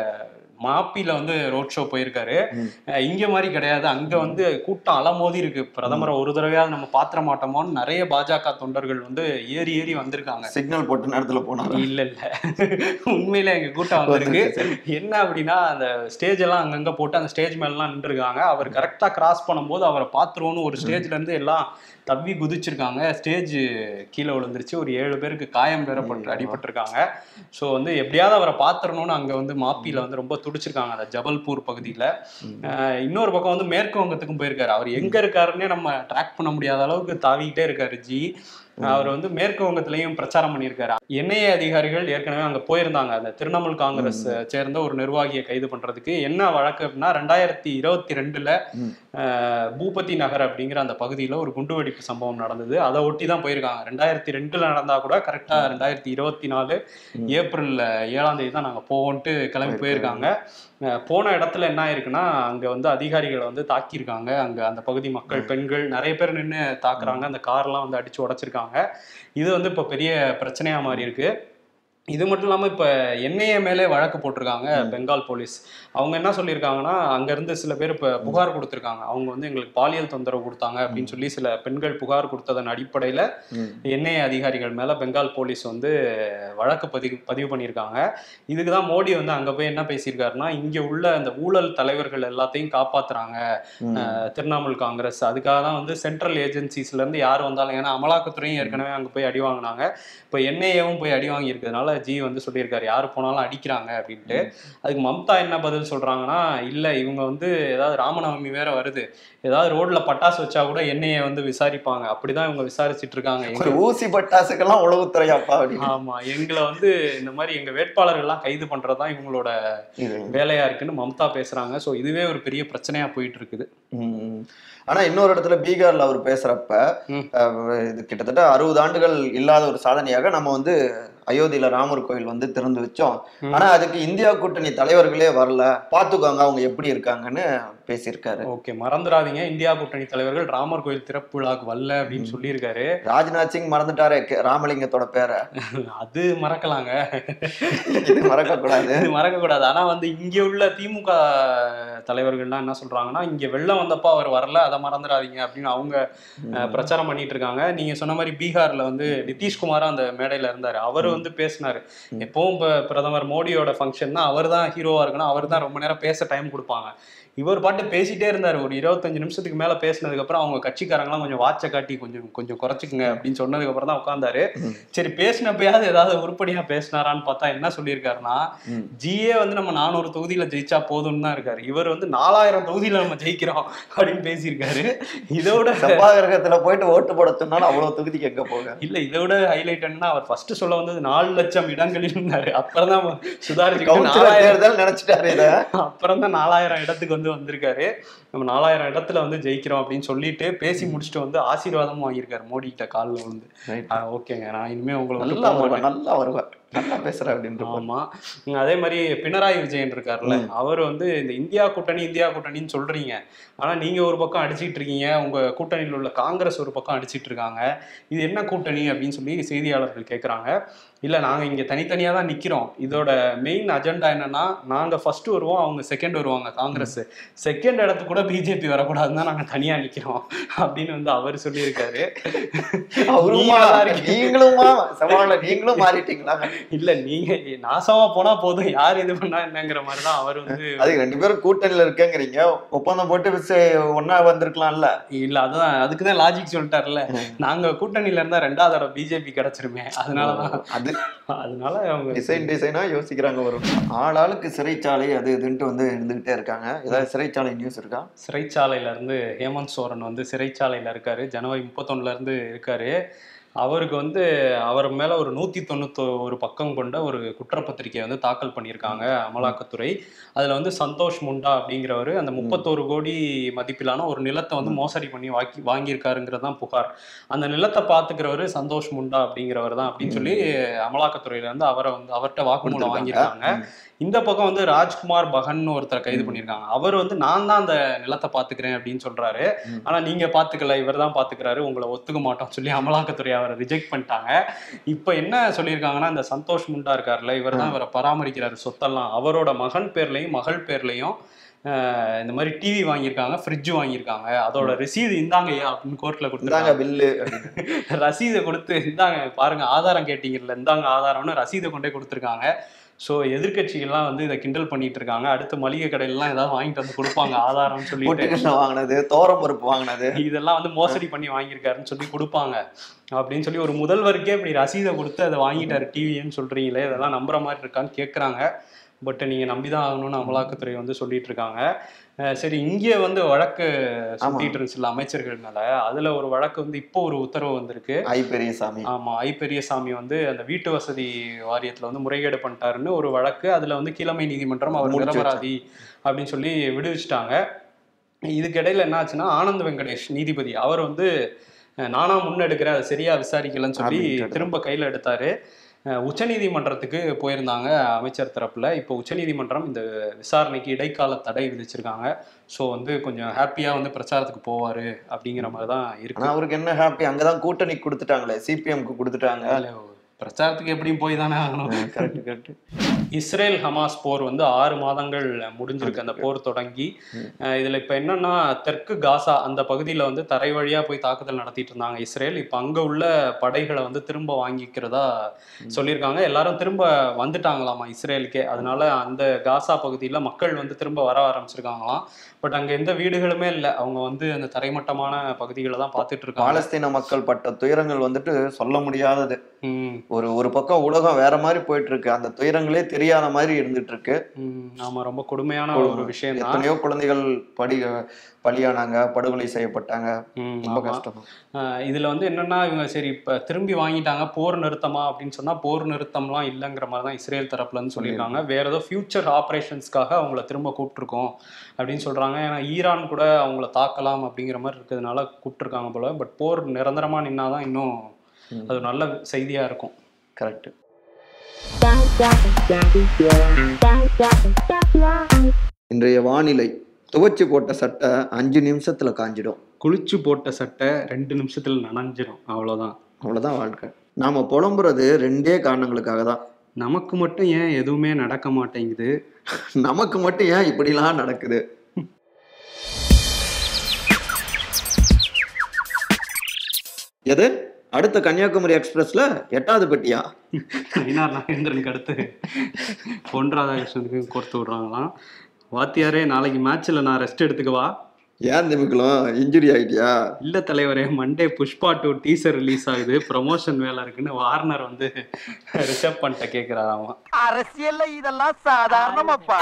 மாப்பில வந்து ரோட் ஷோ போயிருக்காரு. இங்க மாதிரி கிடையாது. அங்க வந்து கூட்டம் அலமோதி இருக்கு. பிரதமரை ஒரு தடவையாவது நம்ம பாத்திர மாட்டோமோன்னு நிறைய பாஜக தொண்டர்கள் வந்து ஏறி ஏறி வந்திருக்காங்க. சிக்னல் போட்டு நேரத்துல போனாங்க. இல்ல இல்ல, உண்மையில எங்க கூட்டம் வந்திருக்கு. என்ன அப்படின்னா, அந்த ஸ்டேஜ் எல்லாம் அங்கங்க போட்டு அந்த ஸ்டேஜ் மேல எல்லாம் நின்று இருக்காங்க. அவர் கரெக்டா கிராஸ் பண்ணும்போது அவரை பாத்துருவோன்னு ஒரு ஸ்டேஜ்ல இருந்து எல்லாம் தப்பி குதிச்சிருக்காங்க. ஸ்டேஜ் கீழே விழுந்துருச்சு. ஒரு ஏழு பேருக்கு காயம் வேறப்பட்டு அடிபட்டிருக்காங்க. ஸோ வந்து எப்படியாவது அவரை பாத்துறணும்னு அங்க வந்து மாப்பில வந்து ரொம்ப துடிச்சிருக்காங்க, அந்த ஜபல்பூர் பகுதியில. இன்னொரு பக்கம் வந்து மேற்கு வங்கத்துக்கும் போயிருக்காரு. அவர் எங்க இருக்காருன்னே நம்ம ட்ராக் பண்ண முடியாத அளவுக்கு தாவிக்கிட்டே இருக்காரு ஜி. அவர் வந்து மேற்கு வங்கத்திலையும் பிரச்சாரம் பண்ணியிருக்காரு. என்ஐஏ அதிகாரிகள் ஏற்கனவே அங்க போயிருந்தாங்க, அந்த திரிணாமுல் காங்கிரஸ் சேர்ந்த ஒரு நிர்வாகியை கைது பண்றதுக்கு. என்ன வழக்கு அப்படின்னா, ரெண்டாயிரத்தி இருபத்தி ரெண்டுல பூபதி நகர் அப்படிங்கிற அந்த பகுதியில ஒரு குண்டுவெடிப்பு சம்பவம் நடந்தது. அதை ஒட்டி தான் போயிருக்காங்க. ரெண்டாயிரத்தி ரெண்டுல நடந்தா கூட கரெக்டா ரெண்டாயிரத்தி இருபத்தி நாலு ஏப்ரல் ஏழாம் தேதி தான் நாங்க போவோன்ட்டு கிளம்பி போயிருக்காங்க. போன இடத்துல என்ன ஆயிருக்குன்னா, அங்க வந்து அதிகாரிகளை வந்து தாக்கியிருக்காங்க. அங்க அந்த பகுதி மக்கள், பெண்கள் நிறைய பேர் நின்று தாக்குறாங்க. அந்த கார்லாம் வந்து அடிச்சு உடைச்சிருக்காங்க. இது வந்து இப்ப பெரிய பிரச்சனையா மாறி இருக்கு. இது மட்டும் இல்லாமல் இப்போ என்ஐஏ மேலே வழக்கு போட்டிருக்காங்க பெங்கால் போலீஸ். அவங்க என்ன சொல்லியிருக்காங்கன்னா, அங்கேருந்து சில பேர் இப்போ புகார் கொடுத்துருக்காங்க. அவங்க வந்து எங்களுக்கு பாலியல் தொந்தரவு கொடுத்தாங்க அப்படின்னு சொல்லி சில பெண்கள் புகார் கொடுத்ததன் அடிப்படையில் என்ஐஏ அதிகாரிகள் மேலே பெங்கால் போலீஸ் வந்து வழக்கு பதிவு பதிவு பண்ணியிருக்காங்க. இதுக்கு தான் மோடி வந்து அங்கே போய் என்ன பேசியிருக்காருன்னா, இங்கே உள்ள அந்த ஊழல் தலைவர்கள் எல்லாத்தையும் காப்பாற்றுறாங்க திரிணாமுல் காங்கிரஸ். அதுக்காக தான் வந்து சென்ட்ரல் ஏஜென்சிஸ்லேருந்து யார் வந்தாலும், ஏன்னா அமலாக்கத்துறையும் ஏற்கனவே அங்கே போய் அடி வாங்கினாங்க, இப்போ என்ஐஏவும் போய் அடி வாங்கி இருக்கிறதுனால ஜி வந்து சொல்லியிருக்காரு யாரு போனாலும் அடிக்கிறாங்க அப்படின்ட்டு. அதுக்கு மம்தா என்ன பதில் சொல்றாங்கன்னா, இல்ல இவங்க வந்து ஏதாவது ராமநவமி வேற வருது, ஏதாவது ரோட்ல பட்டாசு வச்சா கூட என்ஐஏ வந்து விசாரிப்பாங்க, அப்படிதான் இவங்க விசாரிச்சுட்டு இருக்காங்க. ஊசி பட்டாசுக்கெல்லாம் உளவுத்துறையாப்பா. ஆமா, எங்களை வந்து இந்த மாதிரி எங்க வேட்பாளர்கள் எல்லாம் கைது பண்றதுதான் இவங்களோட வேலையா இருக்குன்னு மம்தா பேசுறாங்க. சோ இதுவே ஒரு பெரிய பிரச்சனையா போயிட்டு இருக்குது. ஆனா இன்னொரு இடத்துல பீகார்ல அவர் பேசுறப்ப, இது கிட்டத்தட்ட அறுபது ஆண்டுகள் இல்லாத ஒரு சாதனையாக நம்ம வந்து அயோத்தியில ராமர் கோயில் வந்து திறந்து வச்சோம், ஆனா அதுக்கு இந்தியா கூட்டணி தலைவர்களே வரல, பாத்துக்கோங்க அவங்க எப்படி இருக்காங்கன்னு பேசியிருக்காரு. ஓகே, மறந்துடாதீங்க, இந்தியா கூட்டணி தலைவர்கள் ராமர் கோயில் திறப்பு விழாக்கு வரல அப்படின்னு சொல்லியிருக்காரு. ராஜ்நாத் சிங் மறந்துட்டாரு ராமலிங்கத்தோட பேரை. அது மறக்கலாங்க, இது மறக்க கூடாது, இது மறக்க கூடாது. ஆனா வந்து இங்க உள்ள திமுக தலைவர்கள்லாம் என்ன சொல்றாங்கன்னா, இங்க வெள்ளம் வந்தப்போ அவர் வரல, அதை மறந்துடாதீங்க அப்படின்னு அவங்க பிரச்சாரம் பண்ணிட்டு இருக்காங்க. நீங்க சொன்ன மாதிரி பீகார்ல வந்து நிதிஷ்குமாரும் அந்த மேடையில இருந்தாரு. அவரு வந்து பேசினாரு, எப்பவும் பிரதமர் மோடியோட ஃபங்க்ஷன்னா அவர் தான் ஹீரோவா இருக்கணும், அவர் தான் ரொம்ப நேரம் பேச டைம் கொடுப்பாங்க. இவர் பாட்டு பேசிட்டே இருந்தாரு. ஒரு இருபத்தஞ்சு நிமிஷத்துக்கு மேல பேசினதுக்கு அப்புறம் அவங்க கட்சிக்காரங்களாம் கொஞ்சம் வாட்சை காட்டி கொஞ்சம் கொஞ்சம் குறைச்சிக்குங்க அப்படின்னு சொன்னதுக்கு அப்புறம் தான் உட்கார்ந்தாரு. சரி, பேசினப்பயாவது ஏதாவது உருப்படியா பேசினாரான்னு பார்த்தா என்ன சொல்லியிருக்காருன்னா, ஜிஏ வந்து நம்ம நானூறு தொகுதியில ஜெயிச்சா போதும்னு தான் இருக்காரு. இவர் வந்து நாலாயிரம் தொகுதியில நம்ம ஜெயிக்கிறோம் அப்படின்னு பேசியிருக்காரு. இதோட செவ்வாய்கிரகத்துல போயிட்டு ஓட்டு போடத்துனால அவ்வளவு தொகுதிக்கு எங்க போக இல்ல. இதோட ஹைலைட் என்ன, அவர் ஃபர்ஸ்ட் சொல்ல வந்தது நாலு லட்சம் இடங்களில் இருந்தாரு. அப்புறம் தான் சுதாரிச்சு நினைச்சிட்டாரு. இத அப்புறம் தான் நாலாயிரம் இடத்துக்கு வந்து வந்திருக்காரு. நம்ம நாலாயிரம் இடத்துல வந்து ஜெயிக்கிறோம் அப்படின்னு சொல்லிட்டு பேசி முடிச்சுட்டு வந்து ஆசீர்வாதமும் வாங்கியிருக்காரு மோடி கிட்ட காலில் விழுந்து. ஓகேங்க, நான் இனிமே உங்களை நல்லா நல்லா வருவேன், நல்லா பேசுறேன் அப்படின்னு. ஆமா, அதே மாதிரி பினராயி விஜயன் இருக்காருல்ல, அவர் வந்து இந்த இந்தியா கூட்டணி இந்தியா கூட்டணின்னு சொல்றீங்க, ஆனா நீங்க ஒரு பக்கம் அடிச்சிட்டு இருக்கீங்க, உங்க கூட்டணியில் உள்ள காங்கிரஸ் ஒரு பக்கம் அடிச்சிட்டு இருக்காங்க, இது என்ன கூட்டணி அப்படின்னு சொல்லி செய்தியாளர்கள் கேட்கறாங்க. இல்ல, நாங்க இங்க தனித்தனியா தான் நிக்கிறோம், இதோட மெயின் அஜெண்டா என்னன்னா, நாங்க ஃபர்ஸ்ட் வருவோம், அவங்க செகண்ட் வருவாங்க, காங்கிரஸ் செகண்ட் இடத்துக்கு கூட பிஜேபி வரக்கூடாதுன்னு தான் நாங்க தனியா நிக்கிறோம் அப்படின்னு வந்து அவர் சொல்லியிருக்காரு. நீங்களும் மாறிட்டீங்களா? இல்ல, நீங்க நாசமா போனா போதும், யார் இது பண்ணா என்னங்கிற மாதிரிதான் அவர் வந்து. அது ரெண்டு பேரும் கூட்டணியில இருக்கேங்கிறீங்க, ஒப்பந்தம் போட்டு ஒன்னா வந்திருக்கலாம்ல. இல்ல, அதுதான் அதுக்குதான் லாஜிக் சொல்லிட்டாருல்ல, நாங்க கூட்டணியில இருந்தா ரெண்டாவது தடவை பிஜேபி கிடைச்சிருமே, அதனாலதான் அது அதனால அவங்க டிசைன் டிசைனா யோசிக்கிறாங்க. வரும் ஆளாளுக்கு சிறைச்சாலை அது இதுன்ட்டு வந்து இருந்துகிட்டே இருக்காங்க. ஏதாவது சிறைச்சாலை நியூஸ் இருக்கா? சிறைச்சாலையில இருந்து ஹேமந்த் சோரன் வந்து சிறைச்சாலையில இருக்காரு, ஜனவரி முப்பத்தொன்னுல இருந்து இருக்காரு. அவருக்கு வந்து அவர் மேல ஒரு நூத்தி தொண்ணூத்தி ஒரு பக்கம் கொண்ட ஒரு குற்றப்பத்திரிகை வந்து தாக்கல் பண்ணியிருக்காங்க அமலாக்கத்துறை. அதுல வந்து சந்தோஷ் முண்டா அப்படிங்கிறவரு அந்த முப்பத்தோரு கோடி மதிப்பிலான ஒரு நிலத்தை வந்து மோசடி பண்ணி வாங்கி வாங்கியிருக்காருங்கிறது தான் புகார். அந்த நிலத்தை பாத்துக்கிறவரு சந்தோஷ் முண்டா அப்படிங்கிறவர் தான் அப்படின்னு சொல்லி அமலாக்கத்துறையில இருந்து அவரை வந்து அவர்கிட்ட வாக்குமூலம் வாங்கியிருக்காங்க. இந்த பக்கம் வந்து ராஜ்குமார் பகன் ஒருத்தரை கைது பண்ணியிருக்காங்க. அவர் வந்து நான் தான் அந்த நிலத்தை பாத்துக்கிறேன் அப்படின்னு சொல்றாரு. ஆனா நீங்க பாத்துக்கல, இவர் தான் பாத்துக்கிறாரு, உங்களை ஒத்துக்க மாட்டோம் சொல்லி அமலாக்கத்துறை அவரை ரிஜெக்ட் பண்ணிட்டாங்க. இப்ப என்ன சொல்லியிருக்காங்கன்னா, இந்த சந்தோஷ் முண்டா இருக்காருல்ல, இவர் தான் இவரை பராமரிக்கிறாரு சொத்தெல்லாம். அவரோட மகன் பேர்லயும் மகள் பேர்லயும் இந்த மாதிரி டிவி வாங்கியிருக்காங்க, ஃப்ரிட்ஜ் வாங்கியிருக்காங்க, அதோட ரசீது இந்தாங்கய்யா அப்படின்னு கோர்ட்ல கொடுத்தாங்க. பில்லு ரசீதை கொடுத்து இந்தாங்க பாருங்க, ஆதாரம் கேட்டீங்கல்ல, இந்தாங்க ஆதாரம்னு ரசீதை கொண்டே கொடுத்துருக்காங்க. ஸோ எதிர்கட்சிகள்லாம் வந்து இதை கிண்டல் பண்ணிட்டு இருக்காங்க. அடுத்து மளிகை கடையிலாம் ஏதாவது வாங்கிட்டு வந்து கொடுப்பாங்க ஆதாரம்னு சொல்லிட்டு, வாங்கினது தோரம் பருப்பு வாங்கினது இதெல்லாம் வந்து மோசடி பண்ணி வாங்கியிருக்காருன்னு சொல்லி கொடுப்பாங்க அப்படின்னு சொல்லி ஒரு முதல்வருக்கே இப்படி ரசீதை கொடுத்து அதை வாங்கிட்டாரு டிவின்னு சொல்றீங்களே, இதெல்லாம் நம்புற மாதிரி இருக்கான்னு கேட்குறாங்க. பட் நீங்க நம்பிதான் ஆகணும்னு அமலாக்கத்துறை வந்து சொல்லிட்டு இருக்காங்க. சரி, இங்கே வந்து வழக்கு சுட்டிட்டு இருந்துச்சுல்ல அமைச்சர்கள் மேல, அதுல ஒரு வழக்கு வந்து இப்போ ஒரு உத்தரவு வந்திருக்கு. ஐ பெரியசாமி ஆமா, ஐ பெரியசாமி வந்து அந்த வீட்டு வசதி வாரியத்துல வந்து முறைகேடு பண்ணிட்டாருன்னு ஒரு வழக்கு. அதுல வந்து கீழமை நீதிமன்றம் அவர் நிரபராதி அப்படின்னு சொல்லி விடுவிச்சிட்டாங்க. இதுக்கிடையில என்ன ஆச்சுன்னா, ஆனந்த் வெங்கடேஷ் நீதிபதி அவர் வந்து நானா முன்னெடுக்கிறேன், அதை சரியா விசாரிக்கலன்னு சொல்லி திரும்ப கையில எடுத்தாரு. உச்சநீதிமன்றத்துக்கு போயிருந்தாங்க அமைச்சர் தரப்புல. இப்போ உச்சநீதிமன்றம் இந்த விசாரணைக்கு இடைக்கால தடை விதிச்சிருக்காங்க. ஸோ வந்து கொஞ்சம் ஹாப்பியா வந்து பிரச்சாரத்துக்கு போவாரு அப்படிங்கிற மாதிரி தான் இருக்கு. அவருக்கு என்ன ஹாப்பி, அங்கதான் கூட்டணி கொடுத்துட்டாங்களே, சிபிஎம்க்கு கொடுத்துட்டாங்க, பிரச்சாரத்துக்கு எப்படியும் போய் தானே ஆகணும். Correct correct. இஸ்ரேல் ஹமாஸ் போர் வந்து ஆறு மாதங்கள் முடிஞ்சிருக்கு அந்த போர் தொடங்கி. இதுல இப்ப என்னன்னா, தெற்கு காசா அந்த பகுதியில வந்து தரை வழியா போய் தாக்குதல் நடத்திட்டு இருந்தாங்க இஸ்ரேல். இப்ப அங்க உள்ள படைகளை வந்து திரும்ப வாங்கிக்கிறதா சொல்லியிருக்காங்க. எல்லாரும் திரும்ப வந்துட்டாங்களாமா இஸ்ரேலுக்கே. அதனால அந்த காசா பகுதியில மக்கள் வந்து திரும்ப வர ஆரம்பிச்சிருக்காங்களாம். பட் அங்க எந்த வீடுகளுமே இல்லை, அவங்க வந்து அந்த தரைமட்டமான பகுதிகளை தான் பார்த்துட்டு இருக்காங்க. பாலஸ்தீன மக்கள் பட்ட துயரங்கள் வந்துட்டு சொல்ல முடியாதது. ஒரு ஒரு பக்கம் உலகம் வேற மாதிரி போயிட்டு இருக்கு, அந்த துயரங்களே தெரியாத மாதிரி இருந்துட்டு இருக்கு. ஆமா, ரொம்ப கொடுமையான ஒரு விஷயம். எத்தனையோ குழந்தைகள் படி பலியானாங்க, படுகொலை செய்யப்பட்டாங்க. ரொம்ப கஷ்டம். இதுல வந்து என்னன்னா, இவங்க சரி இப்ப திரும்பி வாங்கிட்டாங்க, போர் நிறுத்தமா அப்படின்னு சொன்னா போர் நிறுத்தம்லாம் இல்லைங்கிற மாதிரி தான் இஸ்ரேல் தரப்புல இருந்து சொல்லியிருக்காங்க. வேற ஏதோ ஃபியூச்சர் ஆப்ரேஷன்ஸ்க்காக அவங்கள திரும்ப கூப்பிட்டுருக்கோம் அப்படின்னு சொல்றாங்க. ஏன்னா ஈரான் கூட அவங்கள தாக்கலாம் அப்படிங்கிற மாதிரி இருக்கிறதுனால கூப்பிட்டுருக்காங்க போல. பட் போர் நிரந்தரமா நின்னாதான் இன்னும் அது நல்ல செய்தியா இருக்கும். கரெக்ட். இன்றைய வானிலை துவச்சு போட்ட சட்டை அஞ்சு நிமிஷத்துல காஞ்சிடும். குளிச்சு போட்ட சட்டை ரெண்டு நிமிஷத்துல நனைஞ்சிடும். அவ்வளவுதான். அவ்வளவுதான் வாழ்க்கை. நாம புலம்புறது ரெண்டே காரணங்களுக்காக தான். நமக்கு மட்டும் ஏன் எதுவுமே நடக்க மாட்டேங்குது, நமக்கு மட்டும் ஏன் இப்படிலாம் நடக்குது. எது அடுத்த கன்னியாகுமரி எக்ஸ்பிரஸ்ல எட்டாவது பெட்டியா? நயினார் நாகேந்திரனுக்கு அடுத்து பொன் ராதாகிருஷ்ணனுக்கு கொடுத்து விடுறாங்களாம். வாத்தியாரே நாளைக்கு மேட்ச்ல நான் ரெஸ்ட் எடுத்துக்கவா? ஏன் திமுக்கலாம் இன்ஜுரி ஆயிட்டியா? இல்ல தலைவரே, Monday Pushpa two teaser release ஆகுது, ப்ரமோஷன் வேலை இருக்குன்னு வார்னர் வந்து ரிஷப் பண்ணிட்ட கேக்குறாராமா. அரசியல்ல இதெல்லாம் சாதாரணமாப்பா.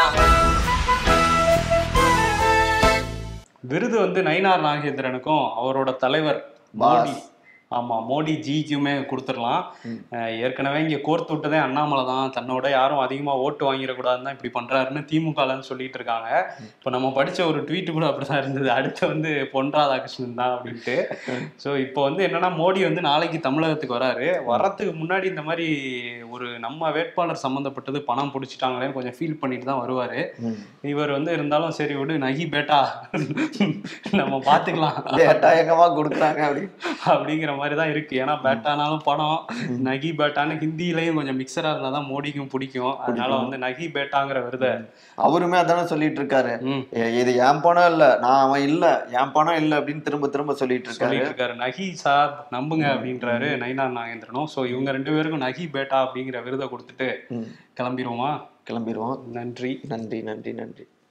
விருது வந்து நயினார் நாகேந்திரனுக்கும் அவரோட தலைவர் மோடி, ஆமா மோடி ஜிக்குமே கொடுத்துடலாம். ஏற்கனவே இங்க கோர்த்து விட்டதே அண்ணாமலை தான், தன்னோட யாரும் அதிகமா ஓட்டு வாங்கிடக்கூடாதுன்னு தான் இப்படி பண்றாருன்னு திமுகலன்னு சொல்லிட்டு இருக்காங்க. இப்ப நம்ம படிச்ச ஒரு ட்வீட் கூட அப்படிதான் இருந்தது, அடுத்து வந்து பொன் ராதாகிருஷ்ணன் தான் அப்படின்ட்டு. ஸோ இப்போ வந்து என்னன்னா மோடி வந்து நாளைக்கு தமிழகத்துக்கு வராரு. வர்றதுக்கு முன்னாடி இந்த மாதிரி ஒரு நம்ம வேட்பாளர் சம்மந்தப்பட்டது பணம் பிடிச்சிட்டாங்களேன்னு கொஞ்சம் ஃபீல் பண்ணிட்டு தான் வருவாரு. இவர் வந்து இருந்தாலும் சரி விடு நகி பேட்டா நம்ம பாத்துக்கலாம் எங்கமா கொடுக்குறாங்க அப்படி அப்படிங்கிற மாதிரிதான் இருக்கு. ஏன்னா பேட்டானாலும் படம், நகி பேட்டான்னு ஹிந்திலையும் கொஞ்சம் மிக்சரா இருந்தாதான் மோடிக்கும் பிடிக்கும். அதனால வந்து நகி பேட்டாங்கிற விருத அவருமே அதானே சொல்லிட்டு இருக்காரு. இது என் பணம் இல்ல, நான் அவன் இல்ல, என் பணம் இல்ல அப்படின்னு திரும்ப திரும்ப சொல்லிட்டு இருக்காரு இருக்காரு நகி சார் நம்புங்க அப்படின்றாரு நயினார் நாகேந்திரனும். சோ இவங்க ரெண்டு பேருக்கும் நகி பேட்டா அப்படிங்கிற விருதை கொடுத்துட்டு கிளம்பிடுவோமா? கிளம்பிடுவோம். நன்றி நன்றி நன்றி நன்றி.